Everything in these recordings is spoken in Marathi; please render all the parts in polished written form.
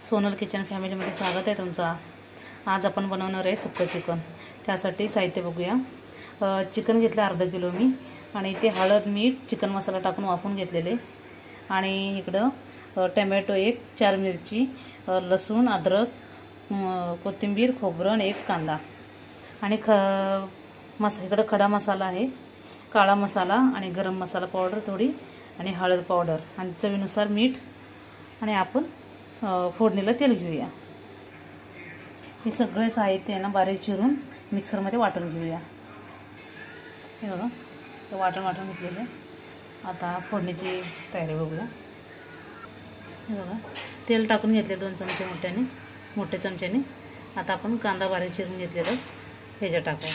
सोनल किचन फॅमिलीमध्ये स्वागत आहे तुमचं। आज आपण बनवणार आहे सुक्कं चिकन। त्यासाठी साहित्य बघूया। चिकन घेतलं अर्धा किलो मी आणि ते हळद मीठ चिकन मसाला टाकून वाफवून घेतलेले आणि इकडं टोमॅटो एक, 4 मिरची, लसूण, अदरक, कोथिंबीर, खोबरं आणि एक कांदा आणि इकडं खडा मसाला आहे, काळा मसाला आणि गरम मसाला पावडर थोडी आणि हळद पावडर आणि चवीनुसार मीठ आणि आपण फोडणीला तेल घेऊया। हे सगळे साहित्य आहे ना बारीक चिरून मिक्सरमध्ये वाटून घेऊया। हे बघा ते वाटून घेतलेले। आता फोडणीची तयारी बघूया। हे बघा तेल टाकून घेतले 2 चमचे मोठे चमच्याने। आता आपण कांदा बारीक चिरून घेतलेला ह्याच्यात टाकूया।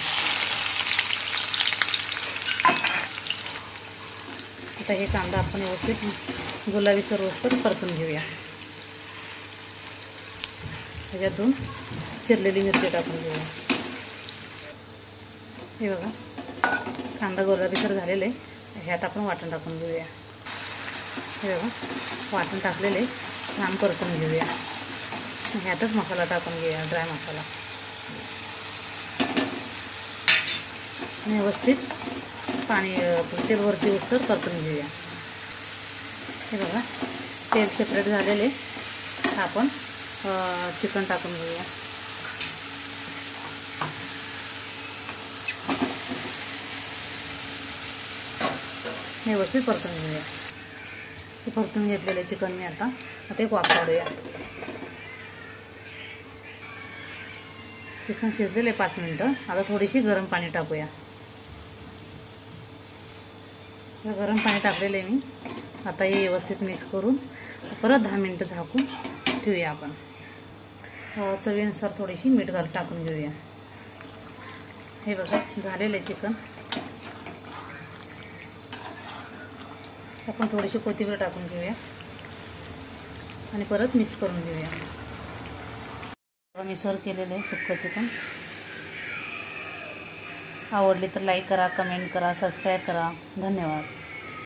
आता हे कांदा आपण व्यवस्थित गुलाबी सर्वस्तर परतून घेऊया। ह्याच्यातून चिरलेली मिरची टाकून घेऊया। हे बघा कांदा गुलाबी सर झालेले, ह्यात आपण वाटण टाकून घेऊया। हे बघा वाटण टाकलेले छान परतून घेऊया। ह्यातच मसाला टाकून घेऊया, ड्राय मसाला व्यवस्थित पाणी तेल वरती उसर परतून घेऊया। हे बघा तेल सेपरेट झालेले, आपण चिकन टाकून घेऊया। व्यवस्थित परतून घेऊया। हे परतून घेतलेले चिकन मी आता एक वाफ काढूया। चिकन शिजलेले 5 मिनिटं। आता थोडीशी गरम पाणी टाकूया। गरम पाणी टाकलेले मी। आता हे व्यवस्थित मिक्स करून परत 10 मिनिटं झाकून ठेवूया आपण। चवीनुसार थोडीशी मीठ टाकून घेऊया। हे बघा झालेले चिकन। आपण थोडीशी कोथिंबीर टाकून घेऊया आणि परत मिक्स करून घेऊया। मी सर्व केलेले सुक्कं चिकन। आवडले तर लाईक करा, कमेंट करा, सबस्क्राईब करा। धन्यवाद।